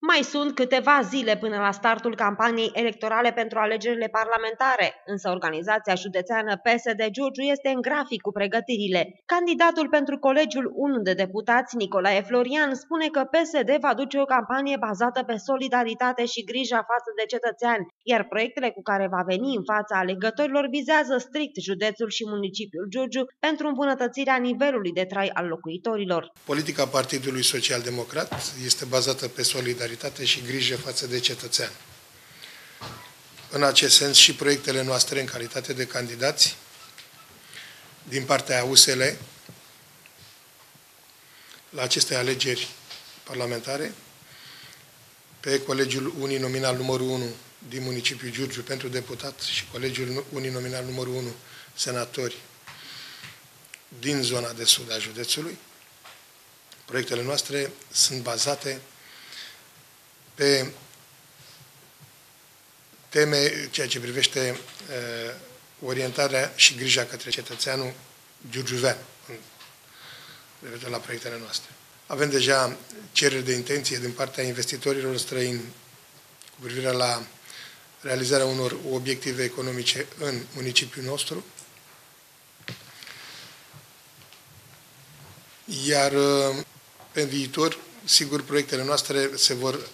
Mai sunt câteva zile până la startul campaniei electorale pentru alegerile parlamentare, însă organizația județeană PSD Giurgiu este în grafic cu pregătirile. Candidatul pentru Colegiul 1 de deputați, Nicolae Florian, spune că PSD va duce o campanie bazată pe solidaritate și grija față de cetățeani, iar proiectele cu care va veni în fața alegătorilor vizează strict județul și municipiul Giurgiu pentru îmbunătățirea nivelului de trai al locuitorilor. Politica Partidului Social-Democrat este bazată pe solidaritate și grijă față de cetățean. În acest sens și proiectele noastre în calitate de candidați din partea USL la aceste alegeri parlamentare pe Colegiul Uninominal numărul 1 din municipiul Giurgiu pentru deputat și Colegiul Uninominal numărul 1 senatori din zona de sud a județului. Proiectele noastre sunt bazate pe teme ceea ce privește orientarea și grija către cetățeanul giurgiuvean la proiectele noastre. Avem deja cereri de intenție din partea investitorilor străini cu privire la realizarea unor obiective economice în municipiul nostru, iar pe viitor, sigur, proiectele noastre se vor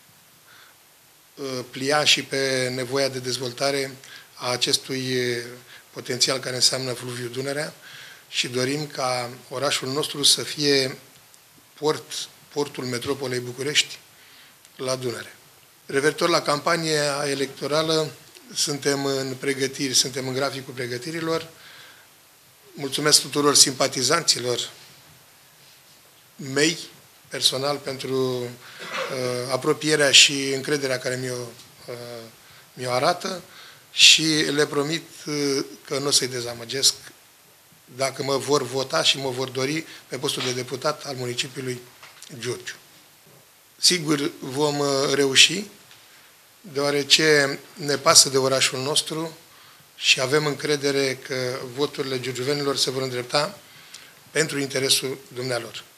plia și pe nevoia de dezvoltare a acestui potențial care înseamnă fluviul Dunărea și dorim ca orașul nostru să fie portul metropolei București la Dunăre. Referitor la campania electorală, suntem în pregătiri, suntem în graficul pregătirilor. Mulțumesc tuturor simpatizanților mei, personal, pentru apropierea și încrederea care mi-o arată și le promit că nu o să-i dezamăgesc dacă mă vor vota și mă vor dori pe postul de deputat al municipiului Giurgiu. Sigur vom reuși, deoarece ne pasă de orașul nostru și avem încredere că voturile giurgiuvenilor se vor îndrepta pentru interesul dumnealor.